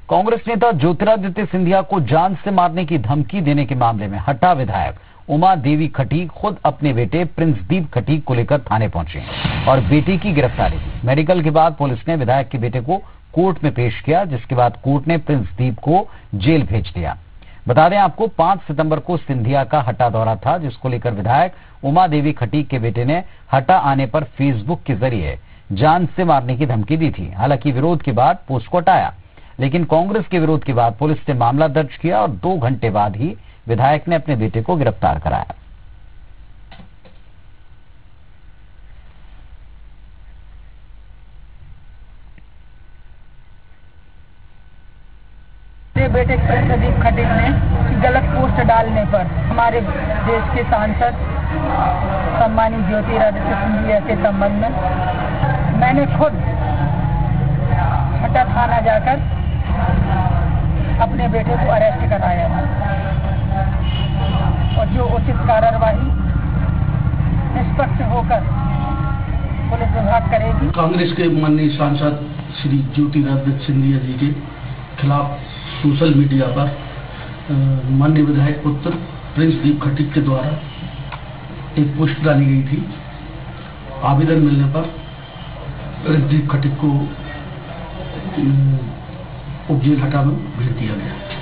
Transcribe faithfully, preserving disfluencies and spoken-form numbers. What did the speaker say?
कांग्रेस नेता ज्योतिरादित्य सिंधिया को जान से मारने की धमकी देने के मामले में हटा विधायक उमा देवी खटीक खुद अपने बेटे प्रिंसदीप खटीक को लेकर थाने पहुंचे और बेटे की गिरफ्तारी की। मेडिकल के बाद पुलिस ने विधायक के बेटे को कोर्ट में पेश किया, जिसके बाद कोर्ट ने प्रिंसदीप को जेल भेज दिया। बता दें आपको, पांच सितंबर को सिंधिया का हटा दौरा था, जिसको लेकर विधायक उमा देवी खटीक के बेटे ने हटा आने पर फेसबुक के जरिए जान से मारने की धमकी दी थी। हालांकि विरोध के बाद पोस्ट को हटाया, लेकिन कांग्रेस के विरोध के बाद पुलिस ने मामला दर्ज किया और दो घंटे बाद ही विधायक ने अपने बेटे को गिरफ्तार कराया। मेरे बेटे प्रिंसदीप खटीक ने गलत पोस्ट डालने पर हमारे देश के सांसद सम्मानित ज्योतिरादित्य सिंधिया के संबंध में मैंने खुद हटा थाना जाकर अपने बेटे को अरेस्ट कराया और जो उचित कार्रवाई निष्पक्ष होकर पुलिस विभाग करेगी। कांग्रेस के माननीय सांसद श्री ज्योतिरादित्य सिंधिया जी के खिलाफ सोशल मीडिया पर माननीय विधायक पुत्र प्रिंसदीप खटीक के द्वारा एक पोस्ट डाली गई थी। आवेदन मिलने पर प्रिंसदीप खटीक को उपजेल हटा में भेज दिया गया।